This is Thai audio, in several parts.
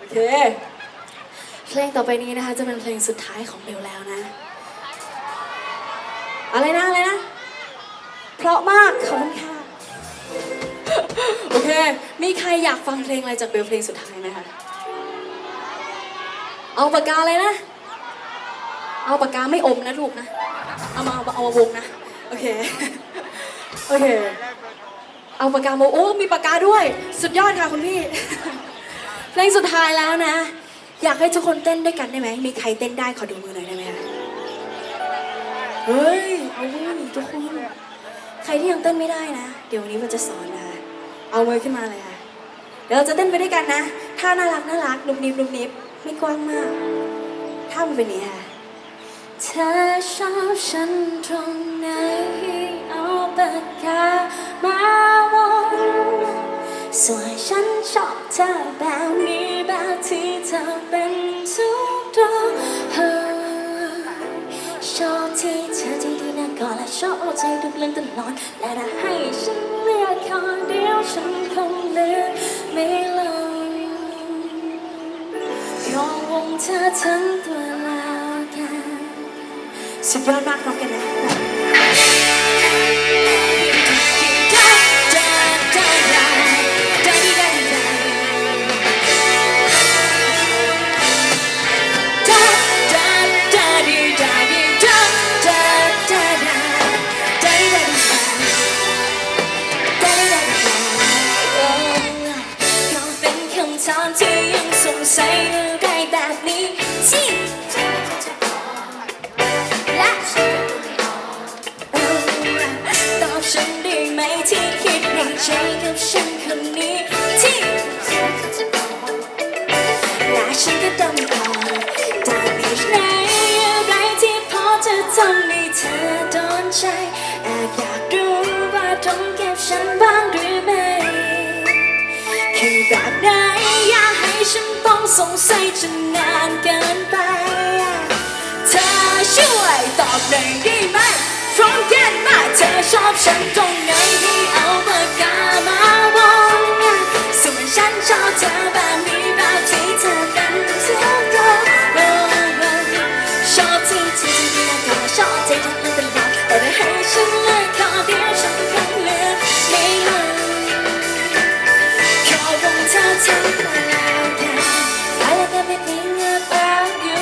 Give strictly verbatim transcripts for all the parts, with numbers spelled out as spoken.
อเคเพลงต่อไปนี้นะคะจะเป็นเพลงสุดท้ายของเบลแล้วนะอะไรนะอะไรนะเพราะมากขอบคุณค่ะโอเคมีใครอยากฟังเพลงอะไรจากเบลเพลงสุดท้ายไหมคะเอาปากกาเลยนะเอาปากกาไม่อมนะลูกนะเอามาเอาเอามาวงนะโอเคโอเคเอาปากกามาโอ้มีปากกาด้วยสุดยอดค่ะคุณพี่เพลงสุดท้ายแล้วนะอยากให้ทุกคนเต้นด้วยกันได้ไหมมีใครเต้นได้ขอดูมือหน่อยได้ไหมคะเฮ้ยเอาเว้ยทุกคนใครที่ยังเต้นไม่ได้นะเดี๋ยววันนี้มันจะสอนนะคะเอามือขึ้นมาเลยค่ะเดี๋ยวเราจะเต้นไปด้วยกันนะท่าน่ารักน่ารักนุบนิบนุบนิบไม่กว้างมากท่ามันเป็นอย่างนี้ค่ะเธอชอบฉันตรงไหนเอาปากกามาวงส่วนฉันชอบเธอแบบนี้แบบที่เธอเป็นทุกดวงชอบที่เธอที่ดีนะก่อนและชอบใจทุกเรื่องตลอดและถ้าให้ฉันเลือกคนเดียวฉันคงเลือกไม่ลงขอวงเธอทั้งตัวแล้วกันสุดยอดมากพร้อมกันนะที่ยังสงสัยอะไรแบบนี้ที่และตอบฉันได้ไหมที่คิดในใจกับฉันคนนี้ที่และฉันก็ต้องตอบแต่มีไหนอะไรที่พอจะทำให้เธอโดนใจแอบอยากรู้ว่าต้องเก็บฉันบ้างหรือไม่คือแบบไหนฉันต้องสงสัยจนนานเกินไปเธอช่วยตอบหน่อยได้ไหมพร้อมกันมาเธอชอบฉันตรงไหนที่เอาปากกามาวงส่วนฉันชอบเธอแบบนี้แบบที่เธอเป็นทุกอย่างชอบที่เธอที่ดีนะชอบใจทุกเรื่องตลอดแต่ถ้าให้ฉันเลือกขอเดียวฉันคงเลือกไม่ลงขอวงเธอทั้งตัวEverything about you.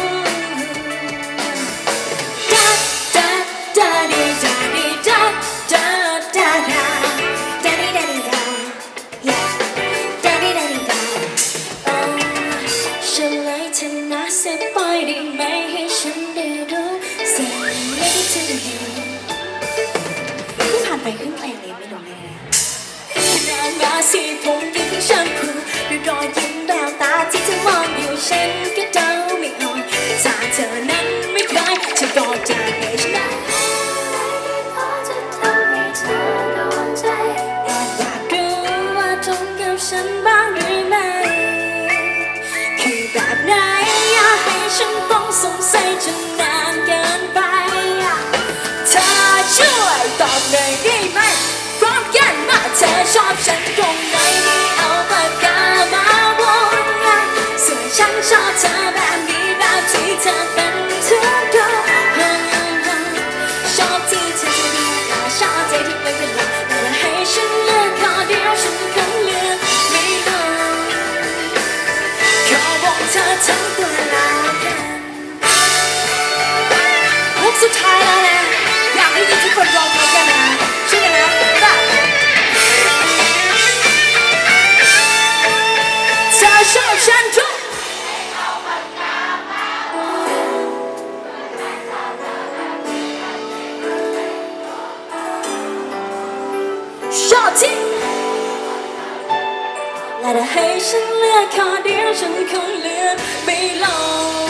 Da da da dee da dee da da da da da dee da dee da yeah da dee da dee da oh ฉันเลยเธอนะเสียปล่อยได้ไหมให้ฉันได้รู้สิ่งที่เธอเห็นเพิ่งผ่านไปครึ่งเพลงเลยไม่ลงเลยนานมาสิผมยิ่งฉันพูดด้วยรอยยิ้มแววตาที่เธอมองอยู่ฉันก็เดาไม่ออกถ้าเธอนั้นไม่เคยจะบอกจะให้ฉันได้พอจะทำให้เธอโดนใจแอบอยากรู้ว่าตรงกับฉันบ้างหรือไม่คือแบบไหนอยากให้ฉันต้องสงสัยจนนานเกินไปเธอช่วยตอบหน่อยได้ไหมพร้อมกันมาเธอชอบฉันตรงไหนที่เอาปากกามาวงส่วนฉันชอบเธอแบบนี้แบบที่เธอเป็นทุกอย่างชอบที่เธอจะดีก็ชอบใจที่ไม่เป็นหลักแต่ให้ฉันเลือกขอเดียวฉันคงเลือกไม่ลงขอบอกเธอทั้งตัวแล้วกันฮุกสุดท้ายแล้วนะอยากให้ยินทุกคนร้องพร้อมกันนะช่วยกันนะเธอชอบฉันทุกชอบที่และถ้าให้ฉันเลือกขอเดียวฉันคงเลือกไม่ลง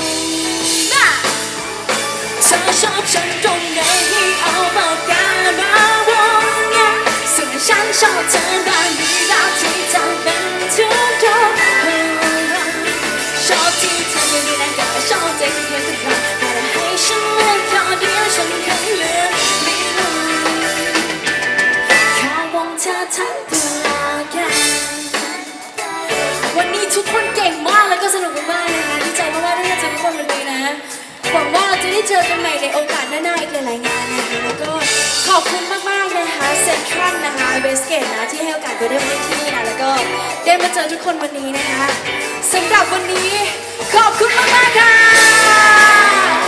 เธอชอบฉันตรงไหนที่เอาปากกามาวงส่วนฉันชอบเธอแบบนี้แบบที่เธอเป็นทุกอย่างชอบที่เธอยังดีนะก็ชอบใจที่ยังทุกอย่างแต่ถ้าให้ฉันเลือกขอเดียวฉันคงเลือกไม่ลงขอวงเธอทั้งตัวแล้วกันวันนี้ทุกคนเก่งมากแล้วก็สนุกเจอกันใหม่ในโอกาสหน้าๆอีกหลายๆงานนะคะแล้วก็ขอบคุณมากๆนะคะเซ็นทรัลนะคะเวสเกตนะที่ให้โอกาสเบลได้มาเล่นที่นี่นะแล้วก็ได้มาเจอทุกคนวันนี้นะคะสำหรับวันนี้ขอบคุณมากๆค่ะ